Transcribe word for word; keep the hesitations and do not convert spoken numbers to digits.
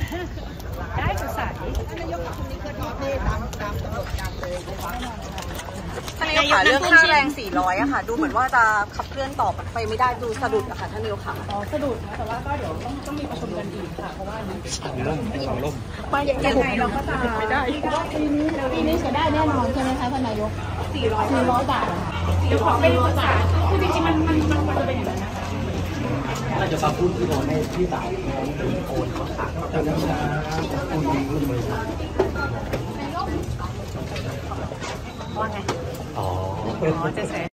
ได้ภาษาท่านนายกกับคุณนี้เคยทอดนี่ตามตามกำหนดการเลยนะคะท่านนายกค่ะเรื่องค่าแรงสี่ร้อยอะค่ะดูเหมือนว่าจะขับเคลื่อนต่อไปไม่ได้ดูสะดุดอะค่ะท่านนายกค่ะอ๋อสะดุดนะแต่ว่าก็เดี๋ยวต้องต้องมีประชุมกันอีกค่ะเพราะว่าสั่งล่มสั่งล่มไปยังไงเราก็จะไม่ได้ปีนี้ปีนี้จะได้แน่นอนใช่ไหมคะท่านนายกสี่ร้อยสี่ร้อยบาทเดี๋ยวขอเป็นภาษาคือจริงๆมันมันมันควรจะเป็นอย่างนั้นนะคะน่าจะมาพูดที่โอนให้พี่สาวโอนเขาขาดแต่ยังช้าคุณยิงรุ่นเลยว่าไงอ๋ออ๋อเจ๊